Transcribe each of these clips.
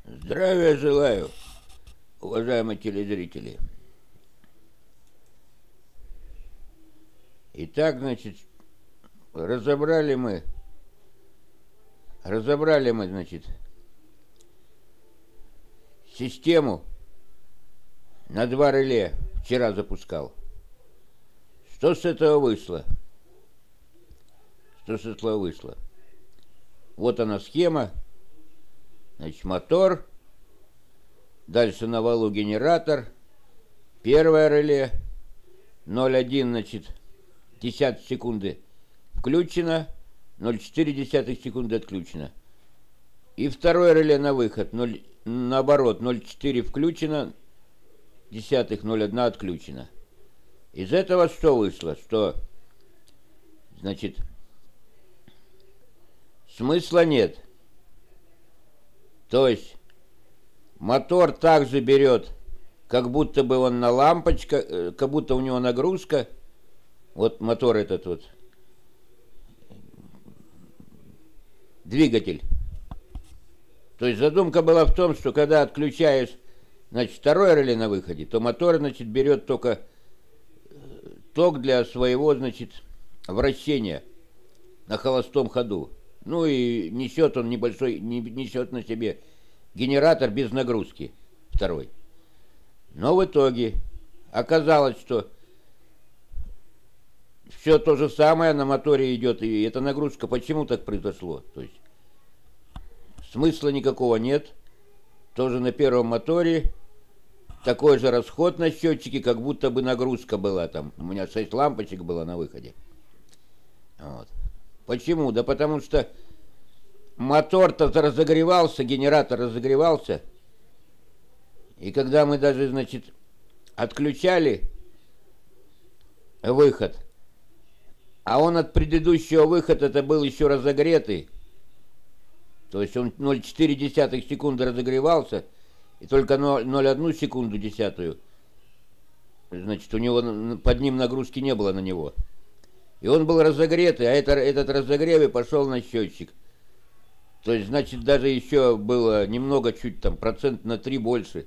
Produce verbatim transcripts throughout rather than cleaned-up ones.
Здравия желаю, уважаемые телезрители. Итак, значит, разобрали мы, разобрали мы, значит, систему на два реле. Вчера запускал. Что с этого вышло? Что с этого вышло? Вот она схема. Значит, мотор. Дальше на валу генератор. Первое реле. ноль целых одна, значит, десятых секунды включено. ноль целых четыре десятых секунды отключено. И второе реле на выход. ноль, наоборот, ноль целых четыре включено. Десятых, ноль целых одна отключено. Из этого что вышло? Что, значит, смысла нет. То есть мотор также берет, как будто бы он на лампочка, как будто у него нагрузка. Вот мотор этот вот. Двигатель. То есть задумка была в том, что когда отключаешь, значит, второе реле на выходе, то мотор, значит, берет только ток для своего, значит, вращения на холостом ходу. Ну и несет он небольшой, не несет на себе генератор без нагрузки второй. Но в итоге оказалось, что все то же самое на моторе идет, и эта нагрузка почему так произошло? То есть смысла никакого нет. Тоже на первом моторе такой же расход на счетчике, как будто бы нагрузка была там. У меня шесть лампочек было на выходе. Вот. Почему? Да потому что мотор-то разогревался, генератор разогревался. И когда мы даже, значит, отключали выход, а он от предыдущего выхода это был еще разогретый, то есть он ноль целых четыре десятых секунды разогревался, и только ноль целых одну секунду десятую, значит, у него под ним нагрузки не было на него. И он был разогретый, а это, этот разогрев и пошел на счетчик. То есть, значит, даже еще было немного, чуть там, процент на три больше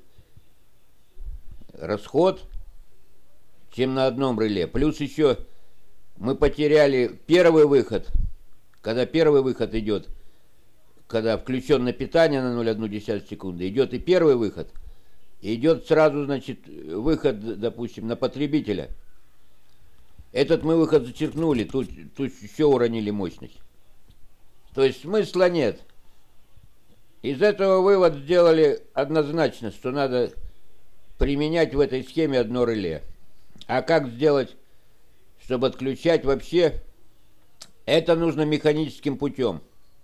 расход, чем на одном реле. Плюс еще мы потеряли первый выход. Когда первый выход идет, когда включено питание на ноль целых одну десятую секунды, идет и первый выход, и идет сразу, значит, выход, допустим, на потребителя. Этот мы выход зачеркнули, тут, тут еще уронили мощность. То есть смысла нет. Из этого вывод сделали однозначно, что надо применять в этой схеме одно реле. А как сделать, чтобы отключать вообще? Это нужно механическим путем.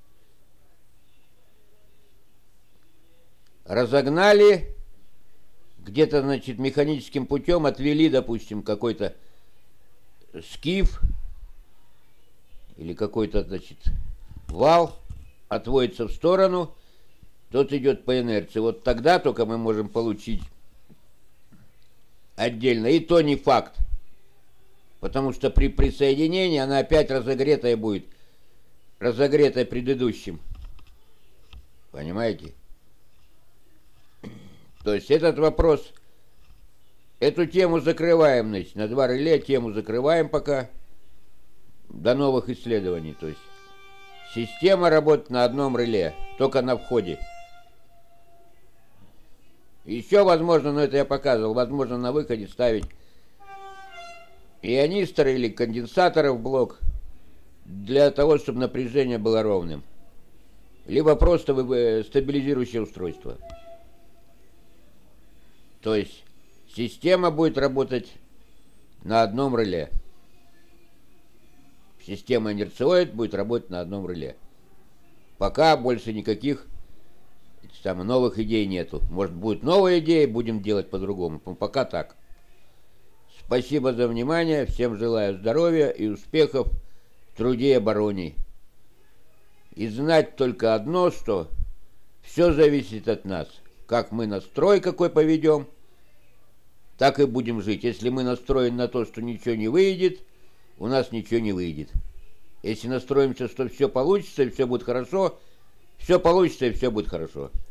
Разогнали, где-то, значит, механическим путем отвели, допустим, какой-то скиф или какой-то, значит, вал отводится в сторону, тот идет по инерции. Вот тогда только мы можем получить отдельно. И то не факт. Потому что при присоединении она опять разогретая будет. Разогретая предыдущим. Понимаете? То есть этот вопрос, эту тему закрываем, значит, на два реле тему закрываем пока, до новых исследований. То есть система работает на одном реле, только на входе. Еще возможно, но это я показывал, возможно на выходе ставить ионистор или конденсаторы в блок для того, чтобы напряжение было ровным. Либо просто стабилизирующее устройство. То есть система будет работать на одном реле. Система инерциоид будет работать на одном реле. Пока больше никаких там, новых идей нету. Может, будет новая идея, будем делать по-другому. Пока так. Спасибо за внимание. Всем желаю здоровья и успехов в труде и обороне. И знать только одно, что все зависит от нас. Как мы настрой какой поведем, так и будем жить. Если мы настроены на то, что ничего не выйдет, у нас ничего не выйдет. Если настроимся, что все получится и все будет хорошо, все получится и все будет хорошо.